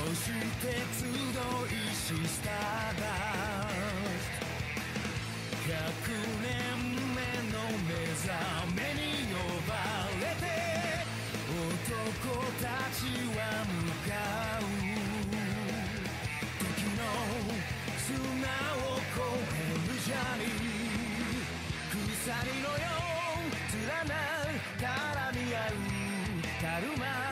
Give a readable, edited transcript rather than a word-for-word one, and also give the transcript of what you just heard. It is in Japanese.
して集いしスターダスト100年目の目覚めに呼ばれて男たちは向かう時の砂を越えるジャーニー鎖のよう連な絡み合うたるま